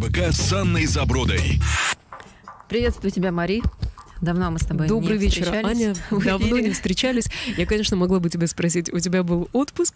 РБК с Анной Забродой. Приветствую тебя, Мари. Давно мы с тобой Добрый не вечер, встречались. Аня. Давно не встречались. Я, конечно, могла бы тебя спросить, у тебя был отпуск?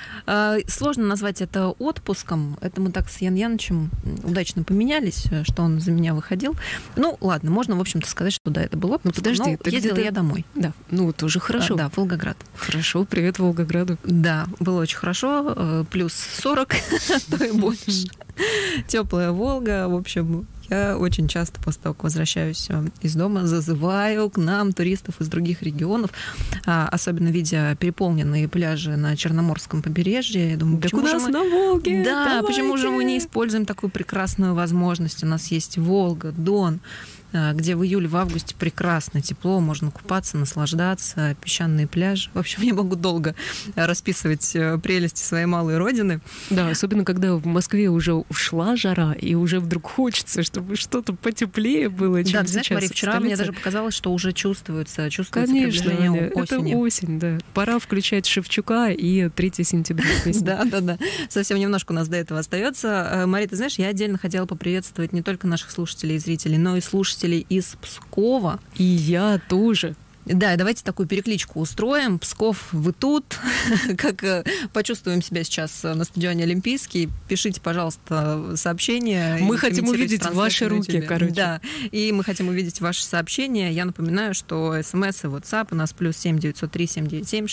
Сложно назвать это отпуском. Это мы так с Ян Янычем удачно поменялись, что он за меня выходил. Ну, ладно, можно, в общем-то, сказать, что да, это был отпуск. Ну, подожди, но ездила я домой. Да, ну, тоже хорошо. Да, в Волгоград. Хорошо, привет Волгограду. Да, было очень хорошо. Плюс 40, то и больше. Теплая Волга, в общем... Я очень часто после того, как возвращаюсь из дома, зазываю к нам туристов из других регионов, особенно видя переполненные пляжи на Черноморском побережье. Я думаю, так у нас на Волге. Да, давайте. Почему же мы не используем такую прекрасную возможность? У нас есть Волга, Дон, где в июле, в августе прекрасно тепло, можно купаться, наслаждаться, песчаные пляжи. В общем, я могу долго расписывать прелести своей малой родины. Да, особенно когда в Москве уже ушла жара, и уже вдруг хочется, чтобы что-то потеплее было, чем да, сейчас. Знаешь, Мария, вчера мне даже показалось, что уже чувствуется Конечно, приближение осени. Это осень, да. Пора включать Шевчука и 3 сентября. Да. Совсем немножко у нас до этого остается. Мария, ты знаешь, я отдельно хотела поприветствовать не только наших слушателей и зрителей, но и слушателей из Пскова. И я тоже. Да, давайте такую перекличку устроим. Псков, вы тут. Как почувствуем себя сейчас на стадионе Олимпийский, пишите, пожалуйста, сообщения. Мы хотим увидеть ваши руки, короче. Да, и мы хотим увидеть ваши сообщения. Я напоминаю, что смс и WhatsApp у нас +7 903 797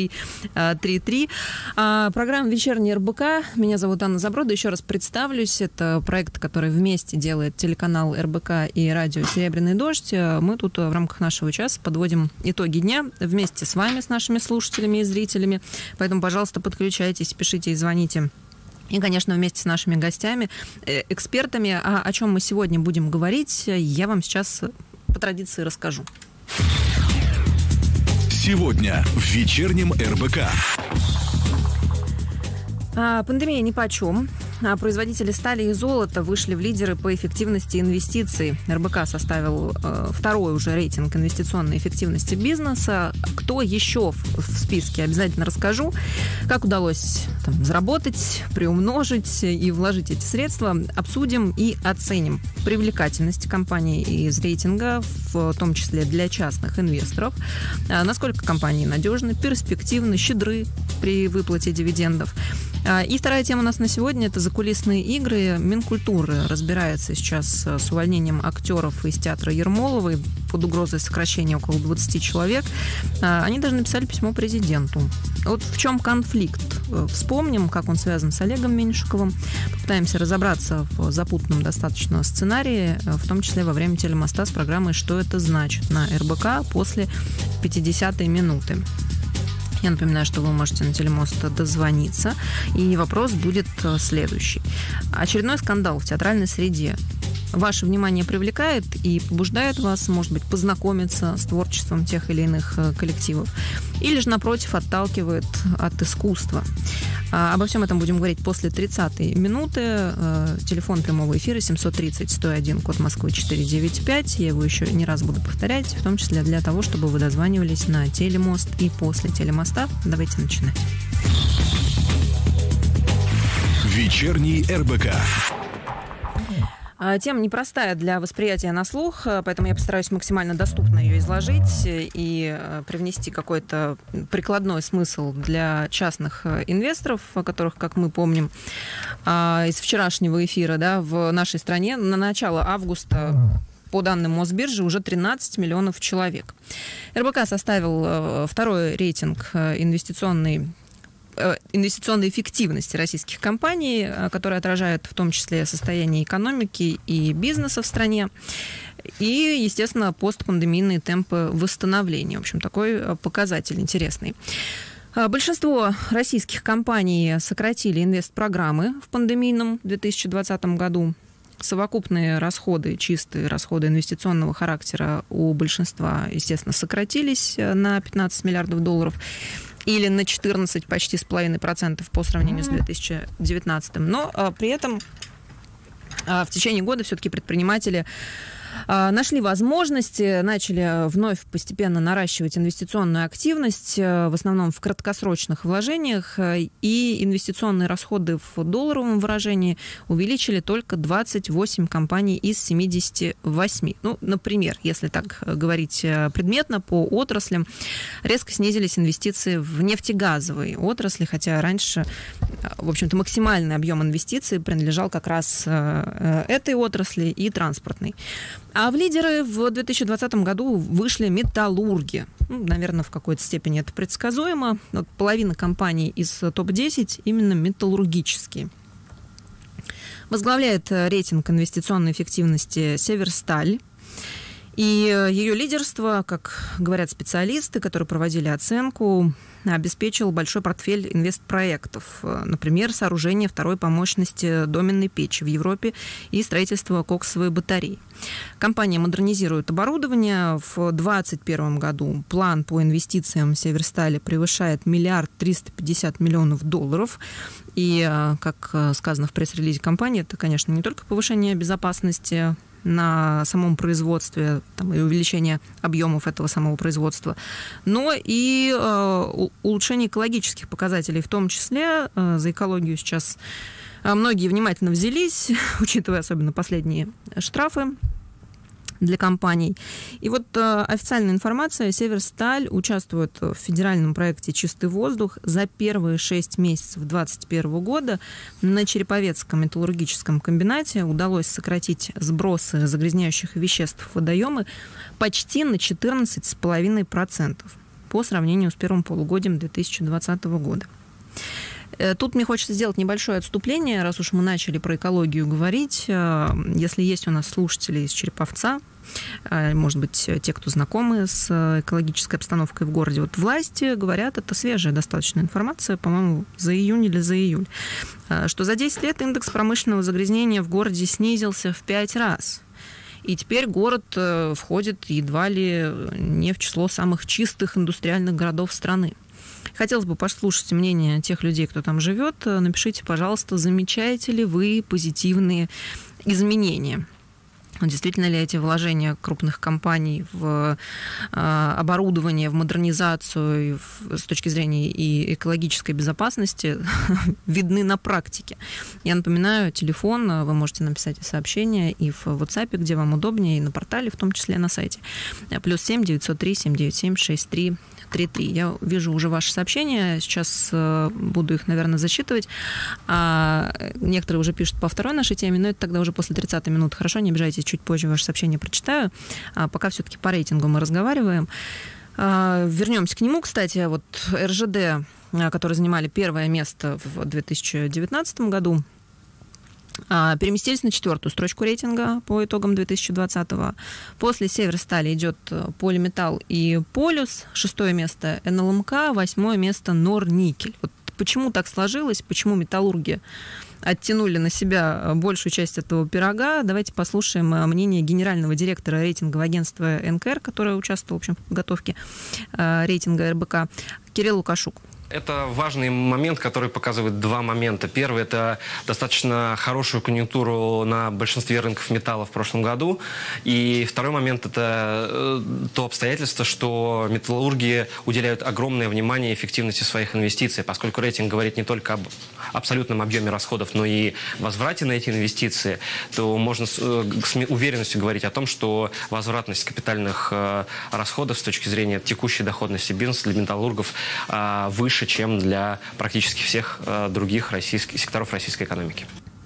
6333. Программа «Вечерний РБК». Меня зовут Анна Заброда. Еще раз представлюсь. Это проект, который вместе делает телеканал РБК и радио «Серебряный дождь». Мы тут в рамках нашего часа подводим итоги дня вместе с вами, с нашими слушателями и зрителями. Поэтому, пожалуйста, подключайтесь, пишите и звоните. И, конечно, вместе с нашими гостями, экспертами. О чем мы сегодня будем говорить, я вам сейчас по традиции расскажу. Сегодня в вечернем РБК. Пандемия нипочем. Производители стали и золота вышли в лидеры по эффективности инвестиций. РБК составил второй уже рейтинг инвестиционной эффективности бизнеса. Кто еще в списке, обязательно расскажу. Как удалось заработать, приумножить и вложить эти средства, обсудим и оценим привлекательность компании из рейтинга, в том числе для частных инвесторов. Насколько компании надежны, перспективны, щедры при выплате дивидендов. И вторая тема у нас на сегодня – это закулисные игры. Минкультуры разбирается сейчас с увольнением актеров из театра Ермоловой под угрозой сокращения около 20 человек. Они даже написали письмо президенту. Вот в чем конфликт? Вспомним, как он связан с Олегом Меньшиковым. Попытаемся разобраться в запутанном достаточно сценарии, в том числе во время телемоста с программой «Что это значит» на РБК после 50-й минуты. Я напоминаю, что вы можете на телемост дозвониться. И вопрос будет следующий. Очередной скандал в театральной среде ваше внимание привлекает и побуждает вас, может быть, познакомиться с творчеством тех или иных коллективов? Или же, напротив, отталкивает от искусства? Обо всем этом будем говорить после 30-й минуты. Телефон прямого эфира 730-101, код Москвы 495. Я его еще не раз буду повторять, в том числе для того, чтобы вы дозванивались на телемост и после телемоста. Давайте начинать. Вечерний РБК. Тема непростая для восприятия на слух, поэтому я постараюсь максимально доступно ее изложить и привнести какой-то прикладной смысл для частных инвесторов, которых, как мы помним, из вчерашнего эфира, да, в нашей стране на начало августа, по данным Мосбиржи, уже 13 миллионов человек. РБК составил второй рейтинг инвестиционной эффективности российских компаний, которые отражают в том числе состояние экономики и бизнеса в стране и, естественно, постпандемийные темпы восстановления. В общем, такой показатель интересный. Большинство российских компаний сократили инвестпрограммы в пандемийном 2020 году. Совокупные расходы, чистые расходы инвестиционного характера у большинства, естественно, сократились на 15 миллиардов долларов. Или на 14 почти с половиной процентов по сравнению с 2019. Но при этом в течение года все-таки предприниматели нашли возможности, начали вновь постепенно наращивать инвестиционную активность, в основном в краткосрочных вложениях, и инвестиционные расходы в долларовом выражении увеличили только 28 компаний из 78. Ну, например, если так говорить предметно, по отраслям резко снизились инвестиции в нефтегазовые отрасли, хотя раньше, в общем-то, максимальный объем инвестиций принадлежал как раз этой отрасли и транспортной. А в лидеры в 2020 году вышли металлурги. Ну, наверное, в какой-то степени это предсказуемо. Вот половина компаний из топ-10 именно металлургические. Возглавляет рейтинг инвестиционной эффективности «Северсталь». И ее лидерство, как говорят специалисты, которые проводили оценку, обеспечил большой портфель инвестпроектов. Например, сооружение второй по мощности доменной печи в Европе и строительство коксовой батареи. Компания модернизирует оборудование. В 2021 году план по инвестициям Северстали превышает $1 350 миллионов. И, как сказано в пресс-релизе компании, это, конечно, не только повышение безопасности на самом производстве там, и увеличение объемов этого самого производства, но и улучшение экологических показателей, в том числе за экологию сейчас многие внимательно взялись, учитывая особенно последние штрафы для компаний. И вот официальная информация: Северсталь участвует в федеральном проекте «Чистый воздух». За первые 6 месяцев 2021 года на Череповецком металлургическом комбинате удалось сократить сбросы загрязняющих веществ в водоемы почти на 14,5% по сравнению с первым полугодием 2020 года. Тут мне хочется сделать небольшое отступление, раз уж мы начали про экологию говорить. Если есть у нас слушатели из Череповца, может быть, те, кто знакомы с экологической обстановкой в городе, вот власти говорят, это свежая достаточно информация, по-моему, за июнь или за июль, что за 10 лет индекс промышленного загрязнения в городе снизился в 5 раз. И теперь город входит едва ли не в число самых чистых индустриальных городов страны. Хотелось бы послушать мнение тех людей, кто там живет. Напишите, пожалуйста, замечаете ли вы позитивные изменения? Действительно ли эти вложения крупных компаний в оборудование, в модернизацию с точки зрения и экологической безопасности видны на практике? Я напоминаю, телефон, вы можете написать сообщение и в WhatsApp, где вам удобнее, и на портале, в том числе на сайте. +7 903 797 6333. Я вижу уже ваши сообщения, сейчас буду их, наверное, зачитывать. Некоторые уже пишут по второй нашей теме, но это тогда уже после 30-й минуты. Хорошо, не обижайтесь, чуть позже ваше сообщение прочитаю. Пока все-таки по рейтингу мы разговариваем. Вернемся к нему, кстати. Вот РЖД, которые занимали первое место в 2019 году, переместились на 4-ю строчку рейтинга по итогам 2020-го. После Северстали идет Полиметалл и Полюс. 6-е место НЛМК, 8-е место Норникель. Вот почему так сложилось, почему металлурги оттянули на себя большую часть этого пирога. Давайте послушаем мнение генерального директора рейтингового агентства НКР, который участвовал, в общем, в подготовке рейтинга РБК, Кирилл Лукашук. Это важный момент, который показывает два момента. Первый – это достаточно хорошую конъюнктуру на большинстве рынков металла в прошлом году. И второй момент – это то обстоятельство, что металлурги уделяют огромное внимание эффективности своих инвестиций, поскольку рейтинг говорит не только об абсолютном объеме расходов, но и возврате на эти инвестиции, то можно с уверенностью говорить о том, что возвратность капитальных расходов с точки зрения текущей доходности бизнеса для металлургов выше, чем для практически всех других секторов российской экономики.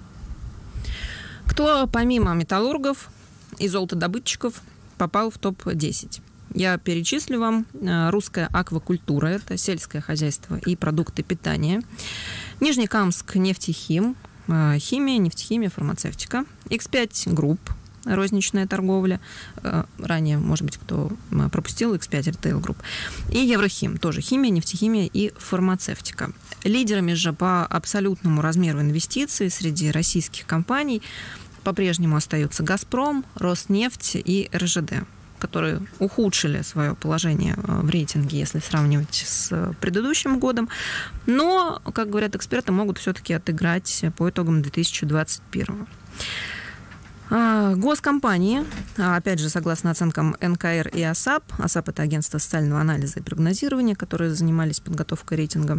Кто помимо металлургов и золотодобытчиков попал в топ-10? Я перечислю вам. Русская аквакультура, это сельское хозяйство и продукты питания. Нижнекамск нефтехим, химия, нефтехимия, фармацевтика. X5 Групп, розничная торговля. Ранее, может быть, кто пропустил, X5 Retail Group. И Еврохим, тоже химия, нефтехимия и фармацевтика. Лидерами же по абсолютному размеру инвестиций среди российских компаний по-прежнему остаются «Газпром», «Роснефть» и РЖД, которые ухудшили свое положение в рейтинге, если сравнивать с предыдущим годом. Но, как говорят эксперты, могут все-таки отыграть по итогам 2021. Госкомпании, опять же, согласно оценкам НКР и ОСАП, ОСАП – это агентство социального анализа и прогнозирования, которые занимались подготовкой рейтинга,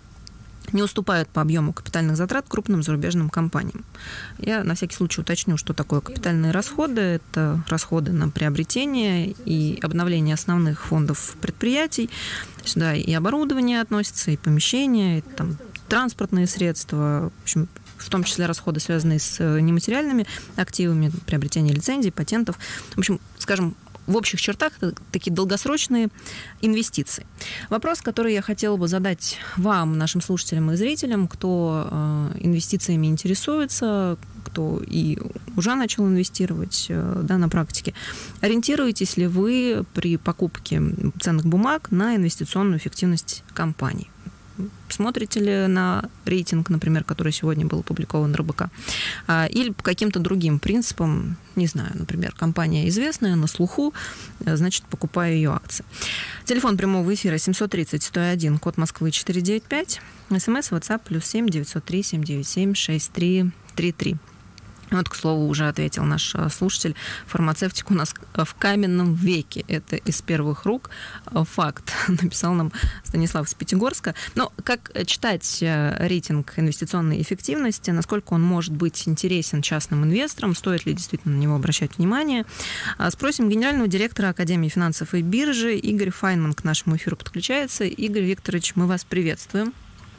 не уступают по объему капитальных затрат крупным зарубежным компаниям. Я на всякий случай уточню, что такое капитальные расходы. Это расходы на приобретение и обновление основных фондов предприятий. Сюда и оборудование относится, и помещения, и там, транспортные средства, в общем, в том числе расходы, связанные с нематериальными активами, приобретение лицензий, патентов. В общем, скажем, в общих чертах это такие долгосрочные инвестиции. Вопрос, который я хотела бы задать вам, нашим слушателям и зрителям, кто инвестициями интересуется, кто и уже начал инвестировать, да, на практике. Ориентируетесь ли вы при покупке ценных бумаг на инвестиционную эффективность компаний? Смотрите ли на рейтинг, например, который сегодня был опубликован РБК, или по каким-то другим принципам, не знаю, например, компания известная, на слуху, значит, покупаю ее акции. Телефон прямого эфира 730-101, код Москвы 495, СМС, WhatsApp, +7 903 797 6333. Вот, к слову, уже ответил наш слушатель. Фармацевтика у нас в каменном веке. Это из первых рук факт, написал нам Станислав из Пятигорска. Но как читать рейтинг инвестиционной эффективности, насколько он может быть интересен частным инвесторам, стоит ли действительно на него обращать внимание? Спросим генерального директора Академии финансов и биржи. Игорь Файнман к нашему эфиру подключается. Игорь Викторович, мы вас приветствуем.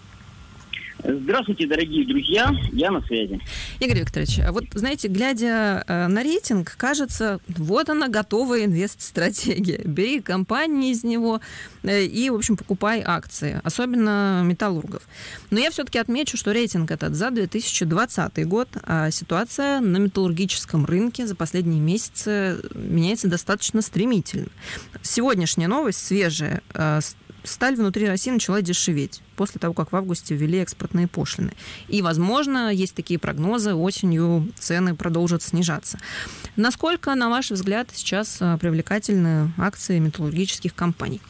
Здравствуйте, дорогие друзья, я на связи. Игорь Викторович, вот знаете, глядя на рейтинг, кажется, вот она готовая инвест-стратегия. Бери компании из него и, в общем, покупай акции, особенно металлургов. Но я все-таки отмечу, что рейтинг этот за 2020 год, а ситуация на металлургическом рынке за последние месяцы меняется достаточно стремительно. Сегодняшняя новость, свежая, сталь внутри России начала дешеветь после того, как в августе ввели экспортные пошлины. И, возможно, есть такие прогнозы, осенью цены продолжат снижаться. Насколько, на ваш взгляд, сейчас привлекательны акции металлургических компаний?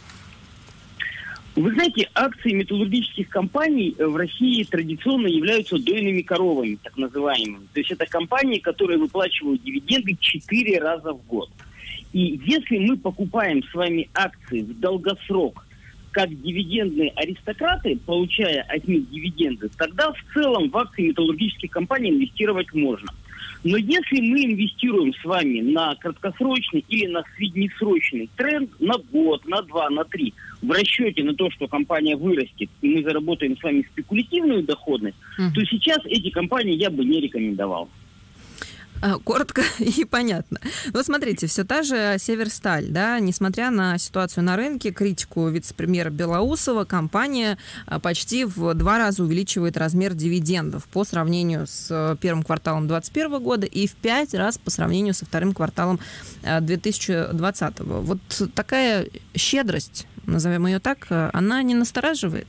Вы знаете, акции металлургических компаний в России традиционно являются дойными коровами, так называемыми. То есть это компании, которые выплачивают дивиденды 4 раза в год. И если мы покупаем с вами акции в долгосрок, как дивидендные аристократы, получая от них дивиденды, тогда в целом в акции металлургических компаний инвестировать можно. Но если мы инвестируем с вами на краткосрочный или на среднесрочный тренд, на год, на 2, на 3, в расчете на то, что компания вырастет, и мы заработаем с вами спекулятивную доходность, то сейчас эти компании я бы не рекомендовал. Коротко и понятно. Вот смотрите, все та же Северсталь, да, несмотря на ситуацию на рынке, критику вице-премьера Белоусова, компания почти в 2 раза увеличивает размер дивидендов по сравнению с первым кварталом 2021 года и в 5 раз по сравнению со вторым кварталом 2020. Вот такая щедрость, назовем ее так, она не настораживает?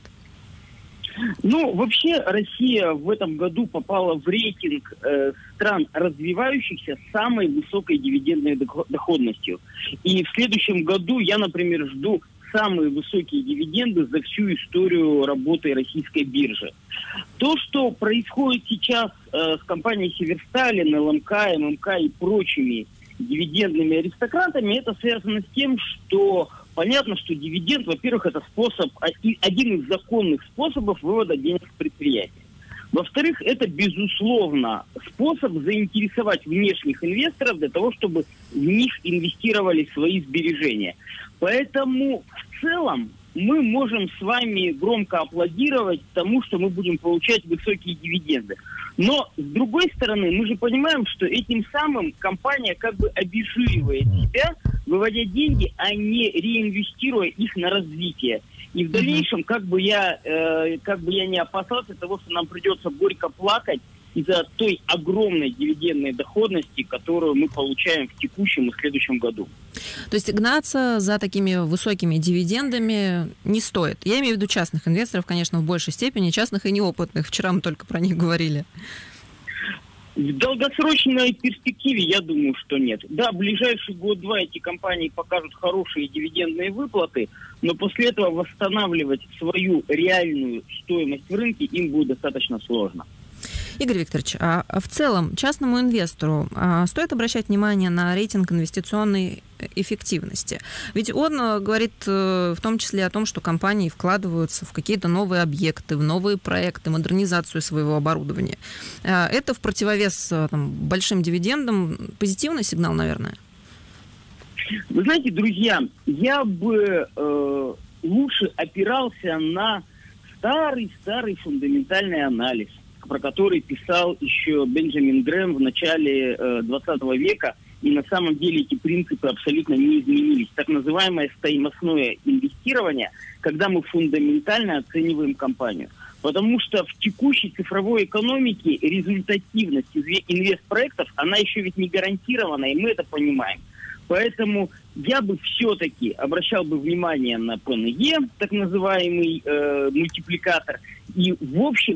Ну, вообще, Россия в этом году попала в рейтинг стран развивающихся с самой высокой дивидендной доходностью. И в следующем году я, например, жду самые высокие дивиденды за всю историю работы российской биржи. То, что происходит сейчас с компанией Северсталь, ЛМК, ММК и прочими дивидендными аристократами, это связано с тем, что понятно, что дивиденд, во-первых, это один из законных способов вывода денег в предприятие. Во-вторых, это, безусловно, способ заинтересовать внешних инвесторов для того, чтобы в них инвестировали свои сбережения. Поэтому в целом мы можем с вами громко аплодировать тому, что мы будем получать высокие дивиденды. Но, с другой стороны, мы же понимаем, что этим самым компания как бы обезжиривает себя, выводя деньги, а не реинвестируя их на развитие. И в дальнейшем, как бы я не опасался того, что нам придется горько плакать из-за той огромной дивидендной доходности, которую мы получаем в текущем и следующем году. То есть гнаться за такими высокими дивидендами не стоит. Я имею в виду частных инвесторов, конечно, в большей степени, частных и неопытных. Вчера мы только про них говорили. В долгосрочной перспективе я думаю, что нет. Да, в ближайший год-два эти компании покажут хорошие дивидендные выплаты, но после этого восстанавливать свою реальную стоимость в рынке им будет достаточно сложно. Игорь Викторович, а в целом частному инвестору стоит обращать внимание на рейтинг инвестиционной эффективности? Ведь он говорит в том числе о том, что компании вкладываются в какие-то новые объекты, в новые проекты, модернизацию своего оборудования. Это в противовес большим дивидендам позитивный сигнал, наверное? Вы знаете, друзья, я бы лучше опирался на старый фундаментальный анализ, про который писал еще Бенджамин Грэм в начале 20 века, и на самом деле эти принципы абсолютно не изменились. Так называемое стоимостное инвестирование, когда мы фундаментально оцениваем компанию. Потому что в текущей цифровой экономике результативность инвестпроектов, она еще ведь не гарантирована, и мы это понимаем. Поэтому я бы все-таки обращал бы внимание на ПНЕ, так называемый мультипликатор, и в общем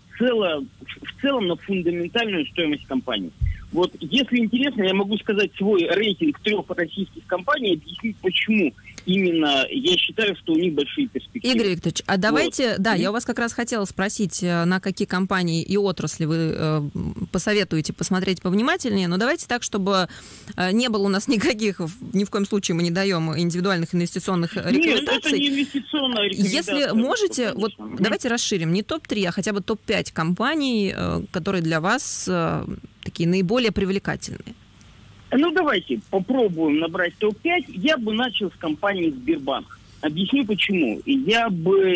в целом на фундаментальную стоимость компании. Вот если интересно, я могу сказать свой рейтинг 3 российских компаний и объяснить, почему именно я считаю, что у них большие перспективы. Игорь Викторович, а давайте, я у вас как раз хотела спросить, на какие компании и отрасли вы посоветуете посмотреть повнимательнее, но давайте так, чтобы не было у нас никаких, ни в коем случае мы не даем индивидуальных инвестиционных рекомендаций. Нет, это не инвестиционная рекомендация. Если можете, давайте расширим, не топ-3, а хотя бы топ-5 компаний, которые для вас такие наиболее привлекательные. Ну, давайте попробуем набрать топ-5. Я бы начал с компании Сбербанк. Объясню почему. Я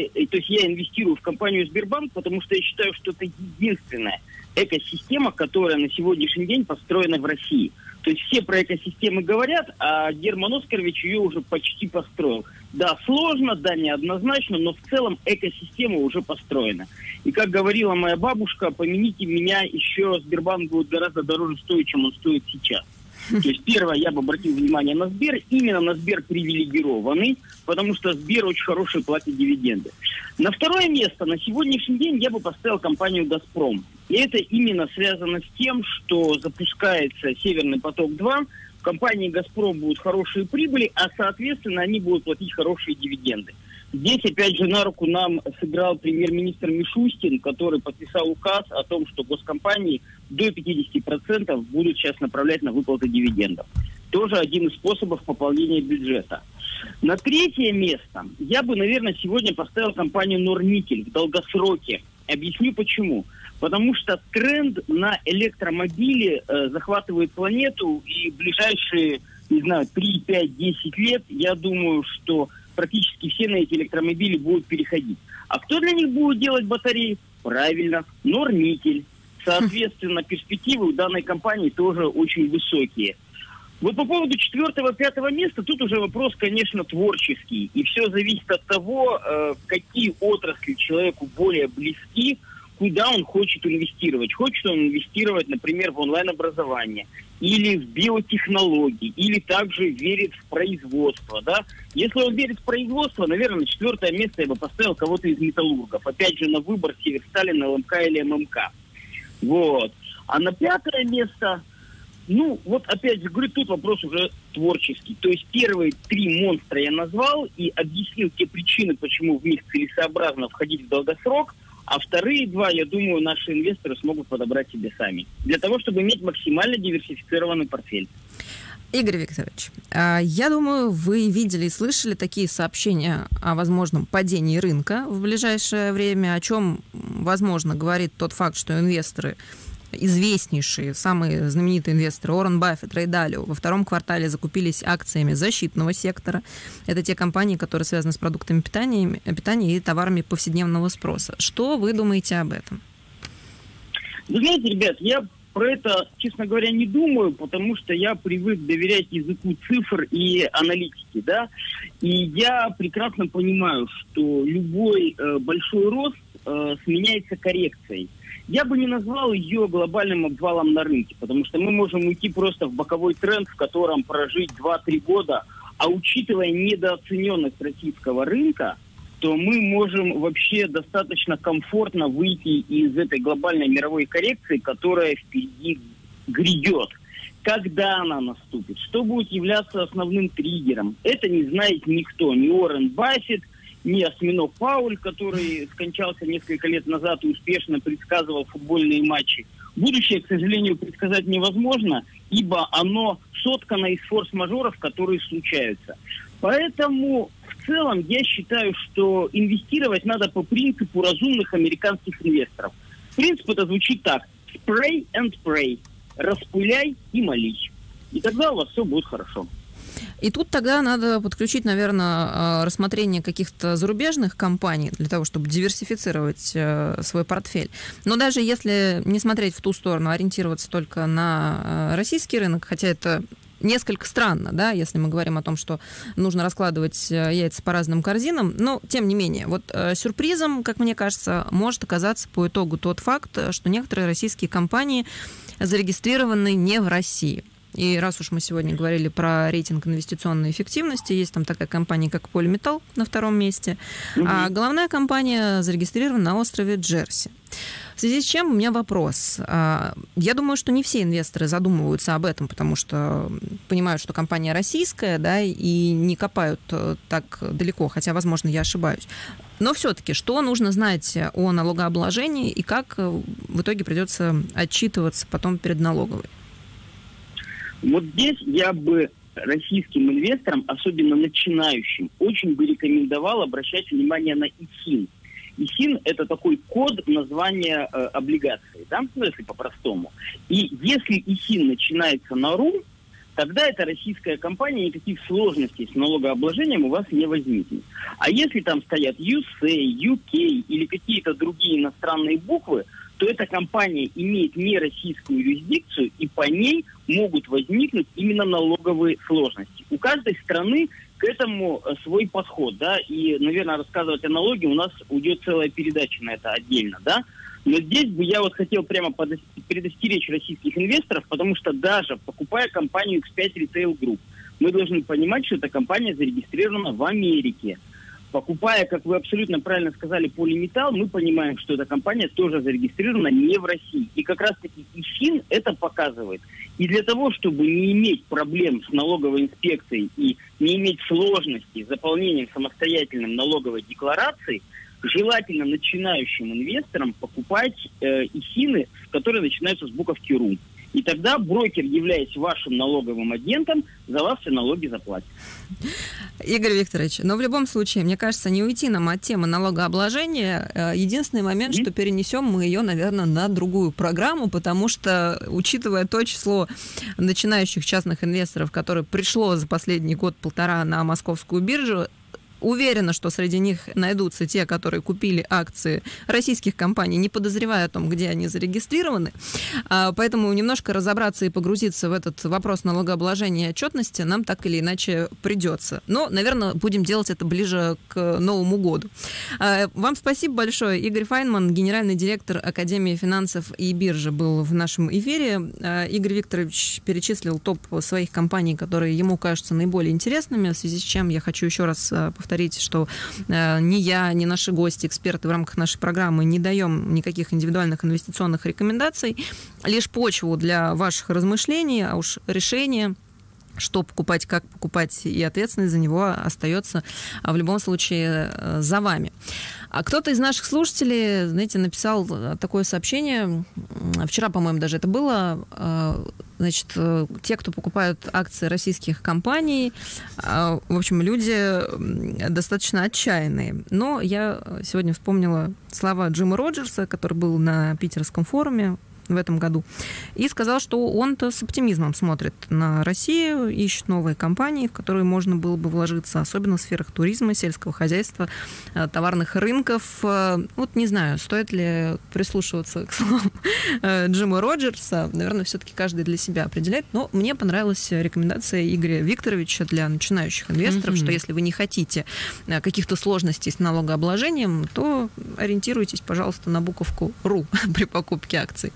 инвестирую в компанию Сбербанк, потому что я считаю, что это единственная экосистема, которая на сегодняшний день построена в России. То есть все про экосистемы говорят, а Герман Оскарович ее уже почти построил. Да, сложно, да, неоднозначно, но в целом экосистема уже построена. И как говорила моя бабушка, помяните меня, еще Сбербанк будет гораздо дороже стоить, чем он стоит сейчас. То есть первое, я бы обратил внимание на Сбер, именно на Сбер привилегированный, потому что Сбер очень хорошие платит дивиденды. На второе место на сегодняшний день я бы поставил компанию «Газпром». И это именно связано с тем, что запускается «Северный поток-2», в компании «Газпром» будут хорошие прибыли, а соответственно они будут платить хорошие дивиденды. Здесь, опять же, на руку нам сыграл премьер-министр Мишустин, который подписал указ о том, что госкомпании до 50% будут сейчас направлять на выплаты дивидендов. Тоже один из способов пополнения бюджета. На третье место я бы, наверное, сегодня поставил компанию Норникель в долгосроке. Объясню почему. Потому что тренд на электромобили захватывает планету, и в ближайшие, 3, 5, 10 лет, я думаю, что практически все на эти электромобили будут переходить. А кто для них будет делать батареи? Правильно, Норникель. Соответственно, перспективы у данной компании тоже очень высокие. Вот по поводу 4-5 места, тут уже вопрос, конечно, творческий. И все зависит от того, какие отрасли человеку более близки, куда он хочет инвестировать. Хочет он инвестировать, например, в онлайн-образование, или в биотехнологии, или также верит в производство, да. Если он верит в производство, наверное, на 4 место я бы поставил кого-то из металлургов. Опять же, на выбор Северсталь, ЛМК или ММК. Вот. А на 5 место, опять же, говорю, тут вопрос уже творческий. То есть первые 3 монстра я назвал и объяснил те причины, почему в них целесообразно входить в долгосрок. А вторые 2, я думаю, наши инвесторы смогут подобрать себе сами. Для того, чтобы иметь максимально диверсифицированный портфель. Игорь Викторович, я думаю, вы видели и слышали такие сообщения о возможном падении рынка в ближайшее время, о чем, возможно, говорит тот факт, что инвесторы, известнейшие, самые знаменитые инвесторы Уоррен Баффет, Рэй Далио во 2 квартале закупились акциями защитного сектора. Это те компании, которые связаны с продуктами питания и товарами повседневного спроса. Что вы думаете об этом? Вы знаете, ребят, я про это, честно говоря, не думаю, потому что я привык доверять языку цифр и аналитики, да. И я прекрасно понимаю, что любой большой рост сменяется коррекцией. Я бы не назвал ее глобальным обвалом на рынке, потому что мы можем уйти просто в боковой тренд, в котором прожить 2-3 года, а учитывая недооцененность российского рынка, то мы можем вообще достаточно комфортно выйти из этой глобальной мировой коррекции, которая впереди грядет. Когда она наступит? Что будет являться основным триггером? Это не знает никто. Ни Уоррен Баффет, не осьминог Пауль, который скончался несколько лет назад и успешно предсказывал футбольные матчи. Будущее, к сожалению, предсказать невозможно, ибо оно соткано из форс-мажоров, которые случаются. Поэтому в целом я считаю, что инвестировать надо по принципу разумных американских инвесторов. Принцип это звучит так: spray and pray. Распыляй и молись. И тогда у вас все будет хорошо. И тут тогда надо подключить, наверное, рассмотрение каких-то зарубежных компаний для того, чтобы диверсифицировать свой портфель. Но даже если не смотреть в ту сторону, ориентироваться только на российский рынок, хотя это несколько странно, да, если мы говорим о том, что нужно раскладывать яйца по разным корзинам, но тем не менее, вот сюрпризом, как мне кажется, может оказаться по итогу тот факт, что некоторые российские компании зарегистрированы не в России. И раз уж мы сегодня говорили про рейтинг инвестиционной эффективности, есть там такая компания, как Polymetal на втором месте, а головная компания зарегистрирована на острове Джерси. В связи с чем у меня вопрос. Я думаю, что не все инвесторы задумываются об этом, потому что понимают, что компания российская, да, и не копают так далеко, хотя, возможно, я ошибаюсь. Но все-таки, что нужно знать о налогообложении и как в итоге придется отчитываться потом перед налоговой? Вот здесь я бы российским инвесторам, особенно начинающим, очень бы рекомендовал обращать внимание на ИСИН. ИСИН – это такой код названия облигации, да, ну, если по-простому. И если ИСИН начинается на РУ, тогда это российская компания, никаких сложностей с налогообложением у вас не возникнет. А если там стоят USA, UK или какие-то другие иностранные буквы, то эта компания имеет нероссийскую юрисдикцию, и по ней могут возникнуть именно налоговые сложности. У каждой страны к этому свой подход, да, и, наверное, рассказывать о налоге у нас уйдет целая передача на это отдельно, да. Но здесь бы я вот хотел прямо предостеречь российских инвесторов, потому что даже покупая компанию X5 Retail Group, мы должны понимать, что эта компания зарегистрирована в Америке. Покупая, как вы абсолютно правильно сказали, Polymetal, мы понимаем, что эта компания тоже зарегистрирована не в России. И как раз-таки ИСИН это показывает. И для того, чтобы не иметь проблем с налоговой инспекцией и не иметь сложностей с заполнением самостоятельной налоговой декларации, желательно начинающим инвесторам покупать ИСИНы, которые начинаются с буковки РУ. И тогда брокер, являясь вашим налоговым агентом, за вас все налоги заплатит. Игорь Викторович, но в любом случае, мне кажется, не уйти нам от темы налогообложения. Единственный момент, что перенесем мы ее, наверное, на другую программу, потому что, учитывая то число начинающих частных инвесторов, которое пришло за последний год-полтора на московскую биржу, уверена, что среди них найдутся те, которые купили акции российских компаний, не подозревая о том, где они зарегистрированы. Поэтому немножко разобраться и погрузиться в этот вопрос налогообложения и отчетности нам так или иначе придется. Но, наверное, будем делать это ближе к Новому году. Вам спасибо большое. Игорь Файнман, генеральный директор Академии финансов и биржи, был в нашем эфире. Игорь Викторович перечислил топ своих компаний, которые ему кажутся наиболее интересными, в связи с чем я хочу еще раз повторить, что ни я, ни наши гости, эксперты в рамках нашей программы не даем никаких индивидуальных инвестиционных рекомендаций, лишь почву для ваших размышлений, а уж решение, что покупать, как покупать, и ответственность за него остается в любом случае за вами. А кто-то из наших слушателей, знаете, написал такое сообщение, вчера, по-моему, даже это было, значит, те, кто покупают акции российских компаний, в общем, люди достаточно отчаянные. Но я сегодня вспомнила слова Джима Роджерса, который был на Питерском форуме в этом году, и сказал, что он-то с оптимизмом смотрит на Россию, ищет новые компании, в которые можно было бы вложиться, особенно в сферах туризма, сельского хозяйства, товарных рынков. Вот не знаю, стоит ли прислушиваться к словам Джима Роджерса. Наверное, все-таки каждый для себя определяет. Но мне понравилась рекомендация Игоря Викторовича для начинающих инвесторов, что если вы не хотите каких-то сложностей с налогообложением, то ориентируйтесь, пожалуйста, на буковку РУ при покупке акций.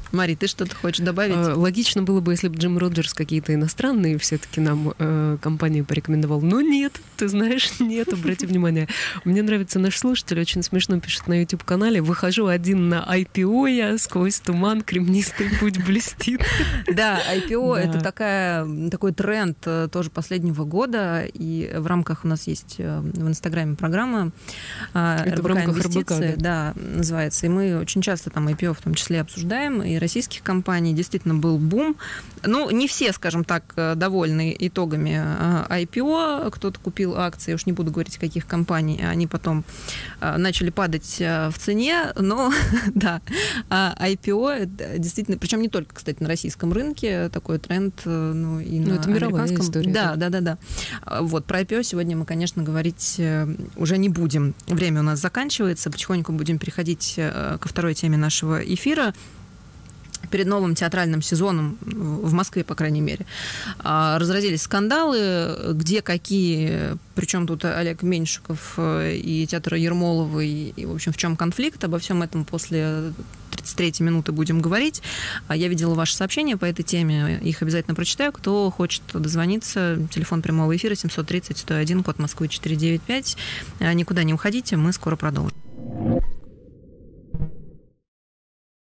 Мари, ты что-то хочешь добавить? Логично было бы, если бы Джим Роджерс какие-то иностранные все-таки нам компании порекомендовал. Но нет, ты знаешь, нет, обрати внимание. Мне нравится наш слушатель, очень смешно пишет на YouTube-канале. Выхожу один на IPO, я сквозь туман, кремнистый путь блестит. Да, IPO — это такой тренд тоже последнего года, и в рамках у нас есть в Инстаграме программа это в рамках инвестиции, РБК, да, называется, и мы очень часто там IPO в том числе обсуждаем, и российских компаний действительно был бум. Ну, не все, скажем так, довольны итогами IPO, кто-то купил акции, уж не буду говорить, каких компаний, они потом начали падать в цене, но да, IPO действительно, причем не только, кстати, на российском рынке такой тренд, ну и на это мировая американском. история. Да. Вот про IPO сегодня мы, конечно, говорить уже не будем. Время у нас заканчивается, потихоньку будем переходить ко второй теме нашего эфира. Перед новым театральным сезоном, в Москве, по крайней мере, разразились скандалы, где какие, причем тут Олег Меньшиков и театр Ермоловой, и, в общем, в чем конфликт, обо всем этом после 33-й минуты будем говорить. Я видела ваши сообщения по этой теме, их обязательно прочитаю. Кто хочет дозвониться, телефон прямого эфира 730-101, код Москвы 495. Никуда не уходите, мы скоро продолжим.